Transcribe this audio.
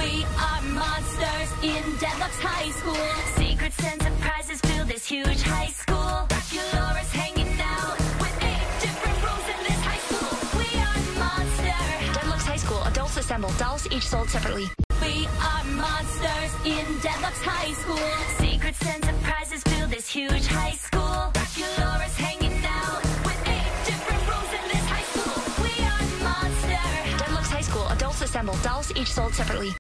We are monsters in Deadlock's High School. Secrets and surprises fill this huge high school. Draculaura's hanging out with 8 different rooms in this high school. We are monsters. Deadlock's High School. Adults assemble. Dolls each sold separately. We are monsters in Deadlock's High School. Secrets and surprises fill this huge high school. Draculaura's hanging out with 8 different rooms in this high school. We are monsters. Deadlock's High School. Adults assemble. Dolls each sold separately.